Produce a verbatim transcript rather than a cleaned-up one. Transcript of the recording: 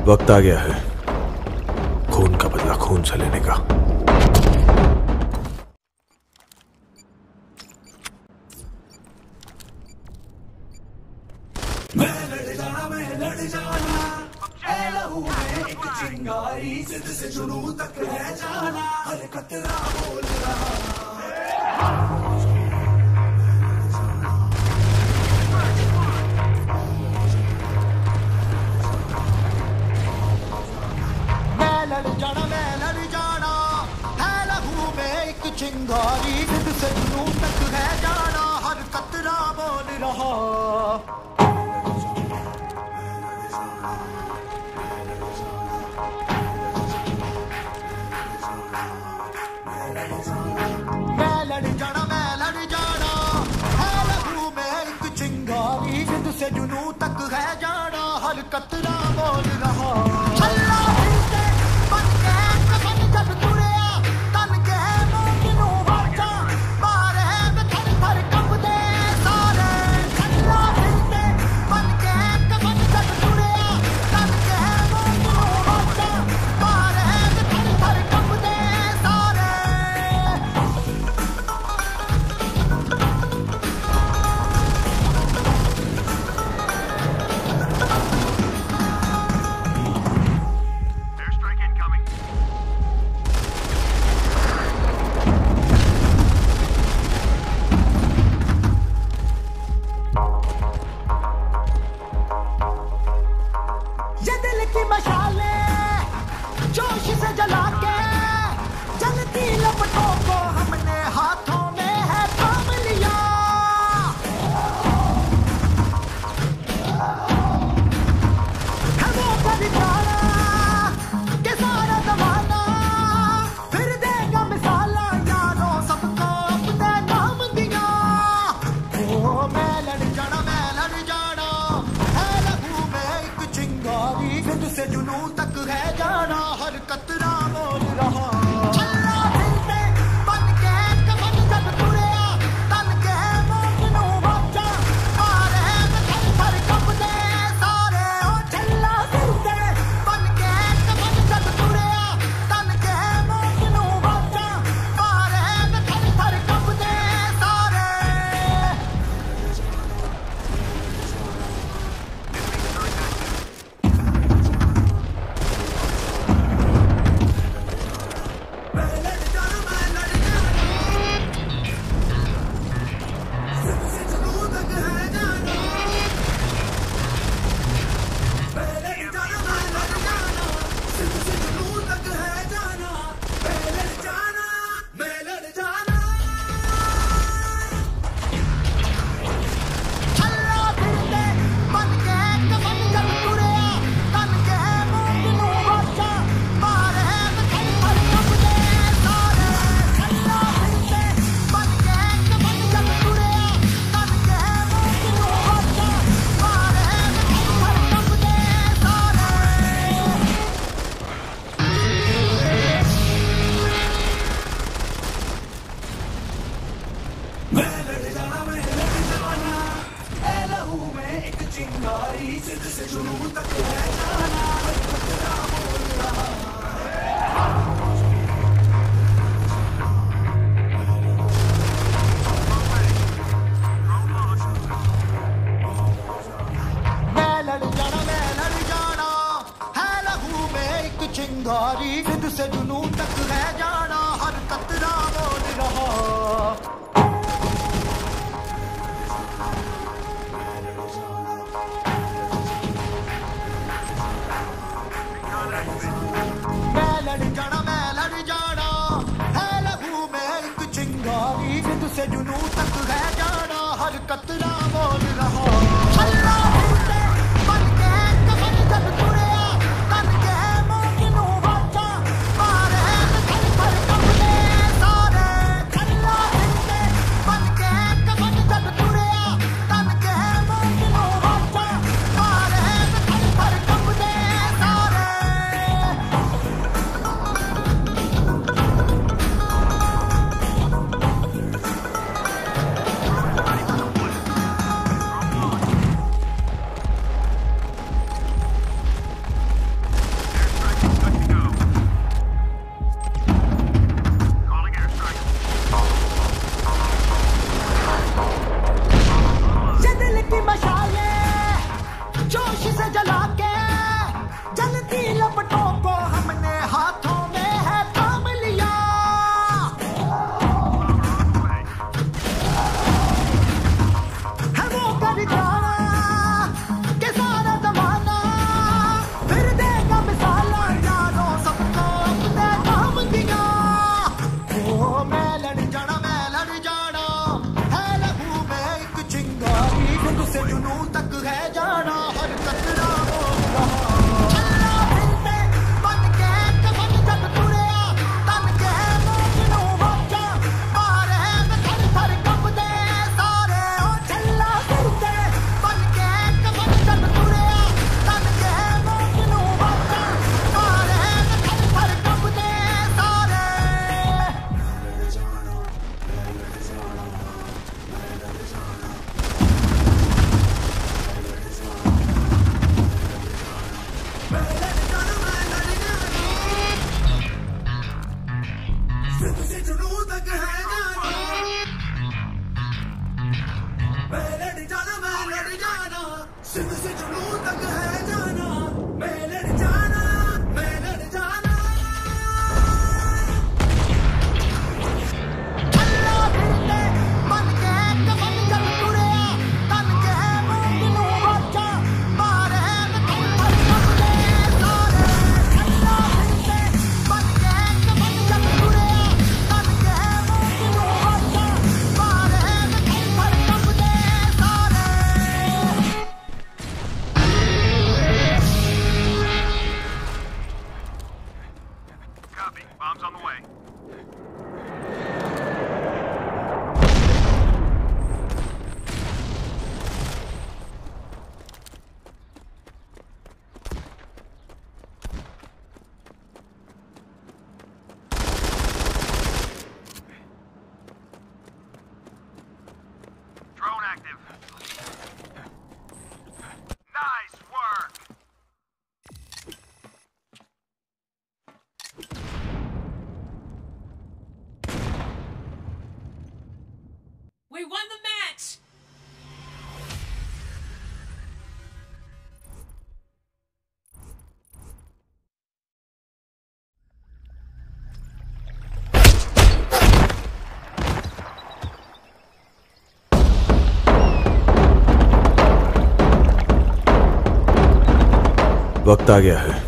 वक्त आ गया है खून का बदला खून से लेने का। मैं लड़ जाना मैं लड़ जाना ऐ लहू में एक चिंगारी जिद से जुनू तक है जाना हर कतरा बोल रहा। लड़ जाना मैं लड़ जाना है लहू में एक चिंगारी जिद से जुनू तक है जाना हर कतरा बोल रहा। मैं लड़ जाना मैं लड़ जाना है लहू में एक चिंगारी जिद से जुनू तक है जाना हर कतरा बोल रहा। जोश से जला के जलती लपटों को हमने हाथों में है थाम लिया। है वो परिचारा के सारा जमाना फिर देगा मिसाला यारों सबको अपने नाम दिया। ओ मैं लड़ जाना मैं लड़ जाना है लहू में एक चिंगारी जिद से जुनू तक है जाना हर कतरा बोल रहा। चिंगारी जिद से जुनू तक है जाना हर कतरा बोल रहा। मैं लड़ जाना मैं लड़ जाना है लहू में एक चिंगारी जिद से जुनू तक है जाना हर कतरा बोल रहा। मैं लड़ जाना मैं लड़ जाना है लहू में एक चिंगारी जिद से जुनू तक है जाना हर कतरा बोल रहा। सिंध से जुनू तक है जाना हर कतरा बोल रहा चला फिरते बन के कफन जग तुरिया तन के मोजनू वाचा मारे में थर थर कंबदे सारे ओ चला फिरते बन के कफन जग तुरिया तन के मोजनू वाचा मारे में थर थर कंबदे सारे सिंध से जुनू तक है जाना मैं लड़ जाना मैं लड़ जाना सिंध से जुनू तक है जाना मैं लड़ जाना मैं लड़ जाना चला फिरते बन के कफन जग तुरिया तन के मोजनू वाचा मारे में थर थर कंबदे सारे चला फिरते बन के कफन जग तुरिया तन के मोजनू वाचा मारे में थर थर कंबदे सारे Copy. Bombs on the way. Drone active. Nice work. We won the match! वक्त आ गया है